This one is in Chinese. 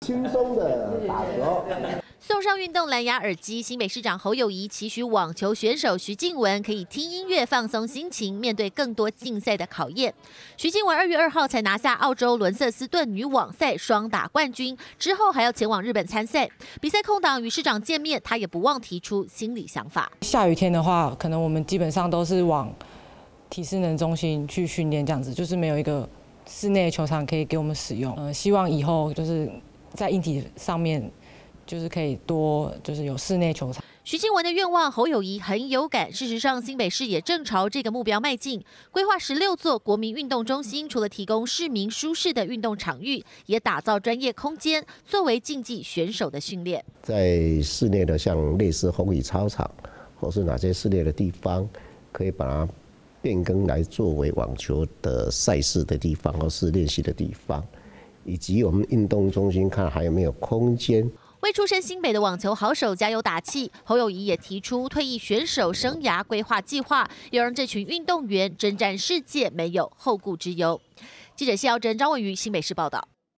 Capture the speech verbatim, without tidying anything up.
轻松的打球。 送上运动蓝牙耳机，新北市长侯友宜期许网球选手徐静雯可以听音乐放松心情，面对更多竞赛的考验。徐静雯二月二号才拿下澳洲伦瑟斯顿女网赛双打冠军，之后还要前往日本参赛。比赛空档与市长见面，他也不忘提出心理想法。 下雨天的话，可能我们基本上都是往体适能中心去训练，这样子就是没有一个室内球场可以给我们使用。呃，希望以后就是在硬体上面。就是可以多，就是有室内球场。 徐静雯的愿望，侯友宜很有感。事实上，新北市也正朝这个目标迈进，规划十六座国民运动中心，除了提供市民舒适的运动场域，也打造专业空间，作为竞技选手的训练。 在室内的像类似红雨操场，或是哪些室内的地方，可以把它变更来作为网球的赛事的地方，或是练习的地方，以及我们运动中心看还有没有空间。 为出身新北的网球好手加油打气，侯友宜也提出退役选手生涯规划计划，要让这群运动员征战世界没有后顾之忧。记者谢耀珍、张文瑜新北市报道。